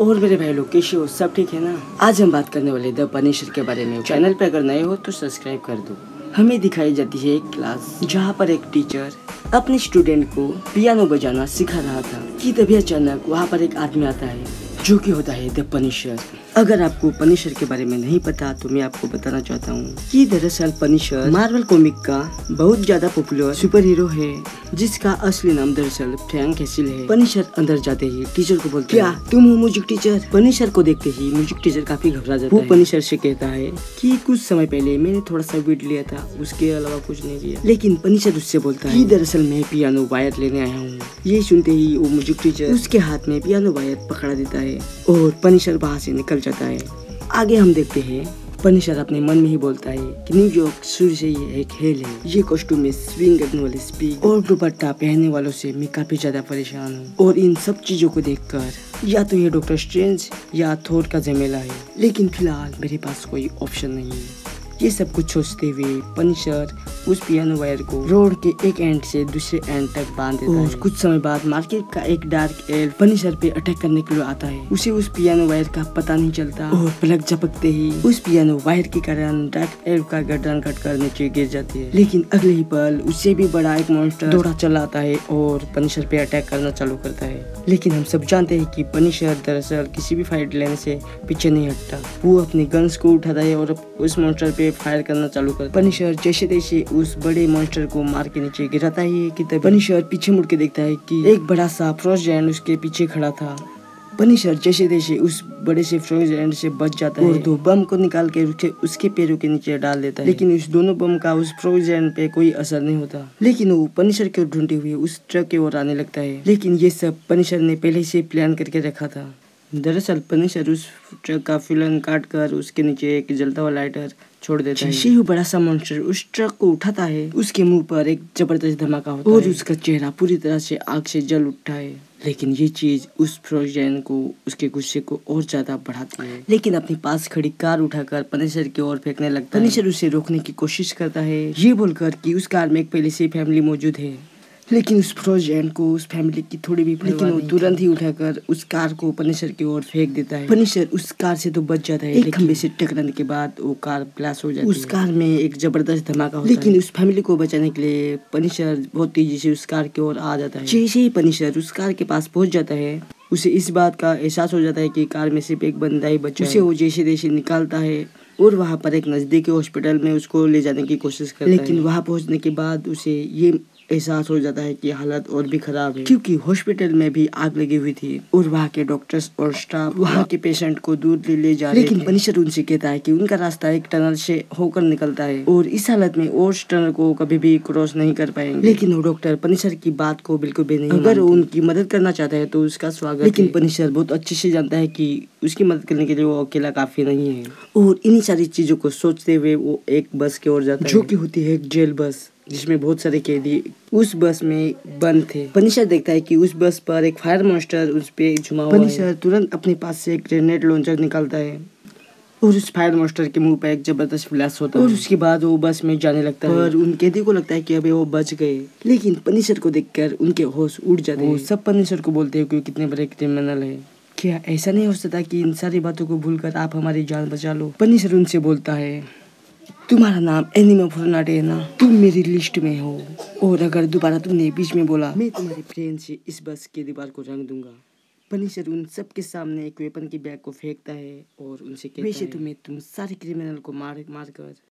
और मेरे भाई लोग कैसे हो, सब ठीक है ना। आज हम बात करने वाले द पनिशर के बारे में। चैनल पे अगर नए हो तो सब्सक्राइब कर दो। हमें दिखाई जाती है एक क्लास जहाँ पर एक टीचर अपने स्टूडेंट को पियानो बजाना सिखा रहा था कि तभी अचानक वहाँ पर एक आदमी आता है जो कि होता है द पनिशर। अगर आपको पनिशर के बारे में नहीं पता तो मैं आपको बताना चाहता हूँ कि दरअसल पनिशर मार्वल कॉमिक का बहुत ज्यादा पॉपुलर सुपर हीरो है जिसका असली नाम दरअसल फ्रैंक कैसिल है। पनिशर अंदर जाते ही टीचर को बोलता है, क्या तुम हो म्यूजिक टीचर? पनिशर को देखते ही म्यूजिक टीचर काफी घबरा जाता है। वो पनिशर से कहता है कि कुछ समय पहले मैंने थोड़ा सा बीट लिया था, उसके अलावा कुछ नहीं लिया। लेकिन पनिशर उससे बोलता है कि दरअसल मैं पियानो वायर लेने आया हूँ। ये सुनते ही वो म्यूजिक टीचर उसके हाथ में पियानो वायर पकड़ा देता है और पनिशर वहाँ से निकल जाता है। आगे हम देखते हैं पनिशर अपने मन में ही बोलता है कि न्यूयॉर्क शुरू से ही एक खेल है। ये कॉस्ट्यूम में स्विंग करने वाले स्पीक और दुपट्टा पहनने वालों से मैं काफी ज्यादा परेशान हूँ और इन सब चीजों को देखकर या तो ये डॉक्टर स्ट्रेंज या थॉर का झमेला है, लेकिन फिलहाल मेरे पास कोई ऑप्शन नहीं है। ये सब कुछ सोचते हुए पनिशर उस पियानो वायर को रोड के एक एंड से दूसरे एंड तक बांध देता है। कुछ समय बाद मार्केट का एक डार्क एल्फ पनिशर पे अटैक करने के लिए आता है। उसे उस पियानो वायर का पता नहीं चलता और पलक झपकते ही उस पियानो वायर के कारण डार्क एल्फ का गर्दन कटकर नीचे गिर जाती है। लेकिन अगले ही पल उससे भी बड़ा एक मॉन्स्टर दौड़ा चला आता है और पनिशर पे अटैक करना चालू करता है। लेकिन हम सब जानते हैं कि पनिशर दरअसल किसी भी फाइट लेने से पीछे नहीं हटता। वो अपने गन्स को उठाता है और उस मॉन्स्टर पे फायर करना चालू कर। पनिशर जैसे तैसे उस बड़े मॉन्स्टर को मार के नीचे गिराता है कि तब पनिशर पीछे मुड़ के देखता है कि एक बड़ा सा फ्रोस्ट जायंट उसके पीछे खड़ा था। पनिशर जैसे तैसे उस बड़े से फ्रोस्ट जायंट से बच जाता है और दो बम को निकाल के उसके पैरों के नीचे डाल देता है। लेकिन उस दोनों बम का उस फ्रोस्ट जायंट पे कोई असर नहीं होता। लेकिन वो पनिशर को ढूंढते हुए उस ट्रक की ओर आने लगता है। लेकिन ये सब पनिशर ने पहले से प्लान करके रखा था। दरअसल पनिशर उस ट्रक का फिलन काट कर उसके नीचे एक जलता हुआ लाइटर छोड़ देता है। जैसे ही बड़ा सा मॉन्स्टर उस ट्रक को उठाता है उसके मुंह पर एक जबरदस्त धमाका होता है और उसका चेहरा पूरी तरह से आग से जल उठता है। लेकिन ये चीज उस फ्रोजन को उसके गुस्से को और ज्यादा बढ़ाती है। लेकिन अपने पास खड़ी कार उठाकर पनिशर की ओर फेंकने लगता है। पनिशर उसे रोकने की कोशिश करता है ये बोलकर कि उस कार में एक पहले से फैमिली मौजूद है। लेकिन उस फ्रोजन को उस फैमिली की थोड़ी भी परवाह नहीं। लेकिन वो तुरंत ही उठाकर उस कार को पनिशर की ओर फेंक देता है। पनिशर उस कार से तो बच जाता है, एक खंबे से टकराने के बाद वो कार ब्लास्ट हो जाती है। उस कार में एक जबरदस्त धमाका होता है। लेकिन उस फैमिली को बचाने के लिए पनिशर बहुत तेजी से उस कार की ओर आ जाता है। जैसे ही पनिशर उस कार के पास पहुंच जाता है उसे इस बात का एहसास हो जाता है कि कार में सिर्फ एक बंदा ही बचा है। उसे वो जैसे तैसे निकालता है और वहाँ पर एक नजदीकी हॉस्पिटल में उसको ले जाने की कोशिश करता है। लेकिन वहाँ पहुँचने के बाद उसे ये एहसास हो जाता है कि हालत और भी खराब है क्योंकि हॉस्पिटल में भी आग लगी हुई थी और वहाँ के डॉक्टर्स और स्टाफ वहाँ के पेशेंट को दूर ले जा रहे थे। लेकिन पनिशर उनसे कहता है कि उनका रास्ता एक टनल से होकर निकलता है और इस हालत में वो उस टनल को कभी भी क्रॉस नहीं कर पाएंगे। लेकिन वो डॉक्टर पनिशर की बात को बिल्कुल भी नहीं अगर वो उनकी मदद करना चाहता है तो उसका स्वागत। लेकिन पनिशर बहुत अच्छे से जानता है कि उसकी मदद करने के लिए वो अकेला काफी नहीं है और इन्हीं सारी चीजों को सोचते हुए वो एक बस की ओर जाता है जो कि होती है एक जेल बस जिसमें बहुत सारे कैदी उस बस में बंद थे। पनिशर देखता है कि उस बस पर एक फायर मॉन्स्टर उस पे झुमा हुआ है। पनिशर तुरंत अपने पास से एक ग्रेनेड लॉन्चर निकालता है और उस फायर मॉन्स्टर के मुंह पर एक जबरदस्त ब्लास्ट होता है और उसके बाद वो बस में जाने लगता है। पर उन कैदी को लगता है कि अबे वो बच गए। लेकिन पनिशर को देखकर उनके होश उड़ जाते हैं। सब पनिशर को बोलते हैं कि कितने बड़े क्रिमिनल है। क्या ऐसा नहीं हो सकता कि इन सारी बातों को भूलकर आप हमारी जान बचा लो? पनिशर उनसे बोलता है तुम्हारा नाम एनिमल फॉर्नाटे है ना, तुम मेरी लिस्ट में हो और अगर दोबारा तुमने बीच में बोला मैं तुम्हारे फ्रेंड से इस बस की दीवार को रंग दूंगा। पनिशर उन सब के सामने एक वेपन की बैग को फेंकता है और उनसे कहता है वैसे तुम सारे क्रिमिनल को मार कर